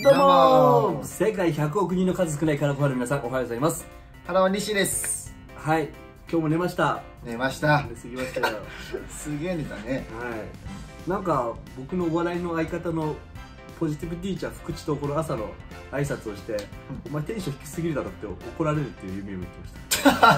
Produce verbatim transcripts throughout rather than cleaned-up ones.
どうもー、世界ひゃくおく人の数少ないカラファル皆さん、おはようございます。 原は西です。 はい、今日も寝ました。 寝ました。 寝すぎましたよ。 すげえ寝たね。 はい、なんか僕のお笑いの相方のポジティブティーチャー福地とこの朝の挨拶をして、うん、お前テンション低すぎるだろって怒られるっていう夢を見てました。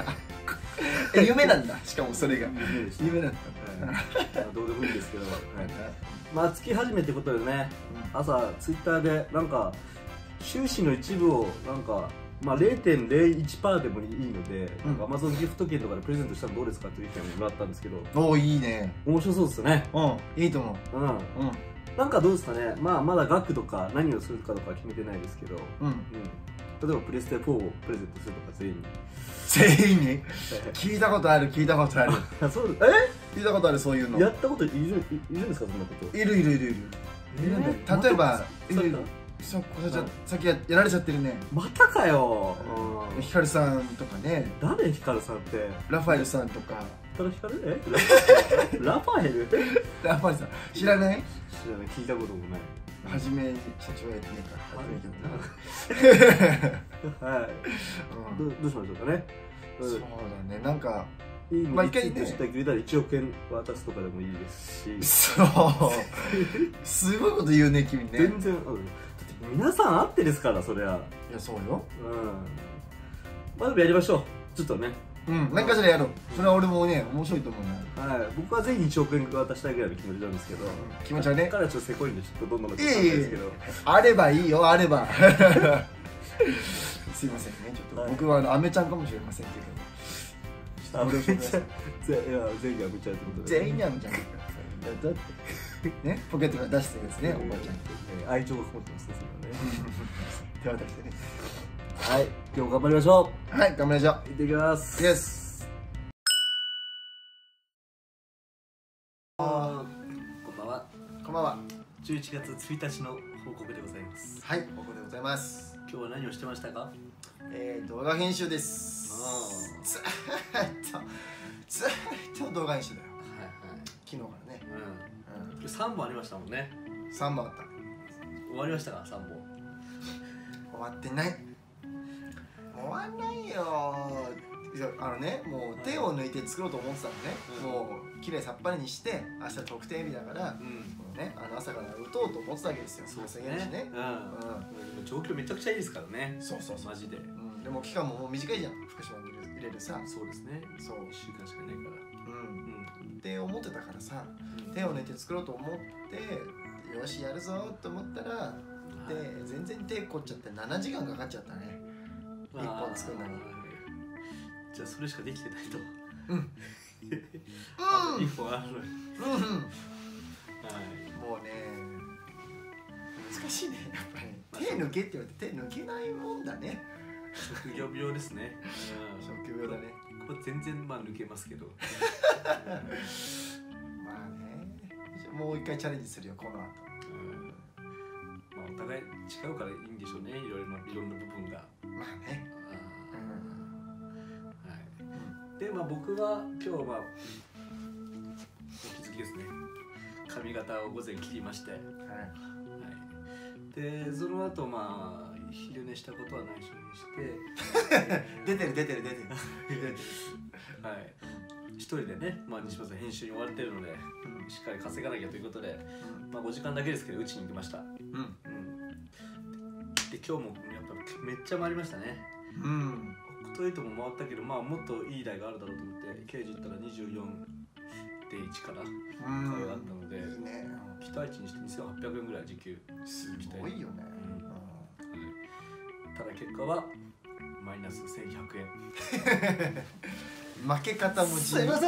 え、夢なんだ。しかもそれが夢でした。 夢だった。 どうでもいいんですけど、はい、まあ月始めってことでね、うん、朝ツイッターでなんか収支の一部をなんかまあ ゼロてんゼロいちパーセント でもいいので、うん、なんか Amazon ギフト券とかでプレゼントしたらどうですかっていう意見をもらったんですけど、 おお、いいね。 面白そうですよね。 うん、いいと思う。うん、うん。 なんかどうですかね。まあまだ額とか何をするかとか決めてないですけど、うん、うん、例えばプレステフォーをプレゼントするとか全員に。 全員に聞いたことある、聞いたことある。 そうえ聞いたことある、そういうの。 やったこといるいるんですか、そんなこと。 いるいるいるいる。例えば、そこじゃさっきやられちゃってるね。 またかよ。 ヒカルさんとかね。 誰ヒカルさんって。 ラファエルさんとか。 ヒカルえラファエルラファエルさん知らない？ 知らない、聞いたこともない。 はじめ社長やってねえから。 はい。どうしましょうかね。 そうだね、なんかまあ一回ね、してくれたらいちおくえん渡すとかでもいいですし。 そう。すごいこと言うね、君ね。 全然。皆さんあってですから、そりゃ。 いや、そうよ。 うん。まあでもやりましょう。ちょっとね。 うん、何かしらやろう。それは俺もね、面白いと思うな。はい、僕はぜひいちおくえん渡したいぐらいの気持ちなんですけど。 気持ちはね。 彼はちょっとせこいんで、ちょっとどんどんどんどんですけど。 あればいいよ、あれば。すいませんね、ちょっと僕はあのアメちゃんかもしれませんけど。 アメちゃん。いや、全員アメちゃんってことで。 全員アメちゃん。だってね、ポケットから出したやつね、おばちゃんって。 愛情がこもってますね、それはね。 手渡してね。 はい、今日頑張りましょう。はい、頑張りましょう。 行ってきます。 イエス。 こんばんは。 こんばんは。 じゅういちがつついたちの報告でございます。 はい、報告でございます。 今日は何をしてましたか？ えー、動画編集です。ずーっとずーっと動画編集だよ。はいはい。昨日からね。 うん。うん。さんぼんありましたもんね。 さんぼんあった。 終わりましたか？さんぼん。 終わってない。終わんないよ。あのね、もう手を抜いて作ろうと思ってたのね。うん、もう綺麗さっぱりにして明日特定日だから、うん、もうね、あの朝から打とうと思ってたわけですよ。そうですね。ね。 うん。状況めちゃくちゃいいですからね。 そうそうそう。 マジで。うん。 でも期間ももう短いじゃん。福島に入れるさ。 そうですね。 そう。 いっしゅうかんしかないから。 うん。って思ってたからさ、手を抜いて作ろうと思ってよしやるぞと思ったら、で全然手凝っちゃってななじかんかかっちゃったね。いっぽん作るのに。 じゃあそれしかできてないと。 うん。 あといっぽんあるのに。 うん。はい。もうね、難しいね、やっぱり。手抜けって言われて手抜けないもんだね。 職業病ですね。 職業病だね。 これ全然まあ抜けますけど。 まあね。もう一回チャレンジするよ、この後。 まあお互い違うからいいんでしょうね、いろいろないろんな部分が。 まあね。 で、まあ僕は今日はまあお気づきですね。髪型を午前切りまして、はい、はい、でその後まあ昼寝したことは内緒にして出てる出てる出てるはい、一人でね、まあ西村さん編集に追われてるので、うん、しっかり稼がなきゃということで、うん、まあごじかんだけですけどうちに行きました。うん、うん、で今日もやっぱめっちゃ回りましたね。うん。ストレートも回ったけど、まあもっといい台があるだろうと思ってケージ行ったらにじゅうよんてんいちから会があったので、いいね、期待値にしてにせんはっぴゃくえんぐらい時給。 すごいよね、うん、 ただ結果はマイナスせんひゃくえん。 負け方もすいませんすいません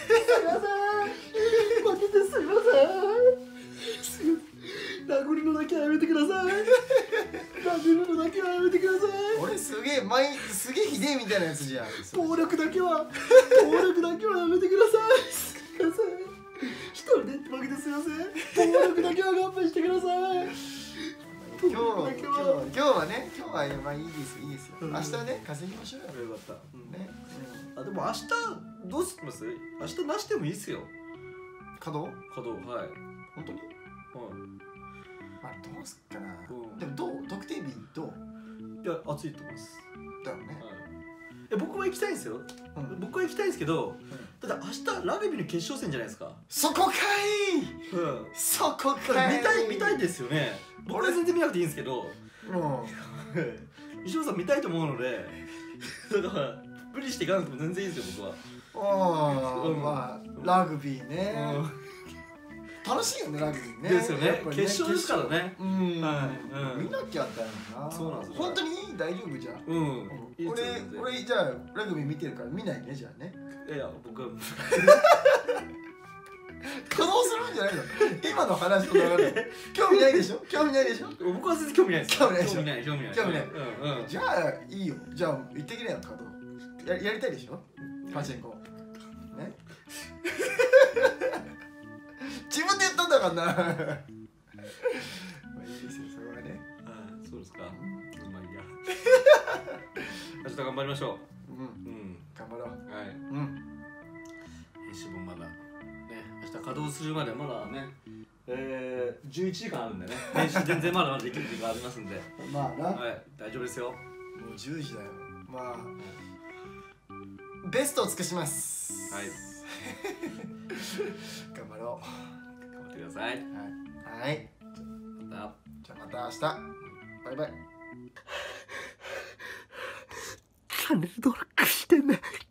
負けてすいません。殴るのだけはやめてください。殴るのだけはやめてください。 俺すげえ毎すげえひでえみたいなやつじゃん。 暴力だけは暴力だけはやめてください。すいません。一人でって負けてすいません。暴力だけは勘弁してください。 今日今日今日はね今日はまあいいですいいですよ。明日ね稼ぎましょうよ。 よかった。ね。あでも明日どうします？明日なしでもいいっすよ。 稼働？ 稼働はい。 本当に？はい。 まあどうすっかな、 うんでもどう特定日どういや暑いと思います。 だよね、 はい、え僕は行きたいんですよ。 うん僕は行きたいんですけど、ただ明日ラグビーの決勝戦じゃないですか。 そこかい、 うん。 そこだからかい、 見たい見たいですよね。僕は全然見なくていいんですけど、 うん西本さん見たいと思うので、だから無理していかなくても全然いいですよ僕は。 ああ、 うんまあラグビーね、 う楽しいよねラグビーね。 ですよねやっぱり決勝ですからね。 決勝うん、 はいうん見なきゃだよな。 そうなんですよ本当に大丈夫じゃん。 ん。うん。いいです俺よ全然俺じゃあラグビー見てるから見ないねじゃあね。 いや僕は稼働するんじゃないの？今の話と流れ。興味ないでしょ？興味ないでしょ？ 僕は全然興味ないです。 興味ないでしょ興味ない興味ない興味ないうんうん。 じゃあいいよ。じゃあ行ってきなよ稼働。ややりたいでしょ？パチンコ。ね？自分で言ったんだからな。まあいいですよそれはね。 あそうですか。まあいいや。明日頑張りましょうんう。うん。 頑張ろう。 はい。 うん。 編集もまだね明日稼働するまでまだねえー、じゅういちじかんあるんでね編集全然まだまだできる時間ありますんでまあな。 はい大丈夫ですよ。 もうじゅうじだよ。まあベストを尽くしますはい頑張ろ頑張ってください。 う。はい、はい、 またじゃあまた明日バイバイ。 チャンネル登録してね。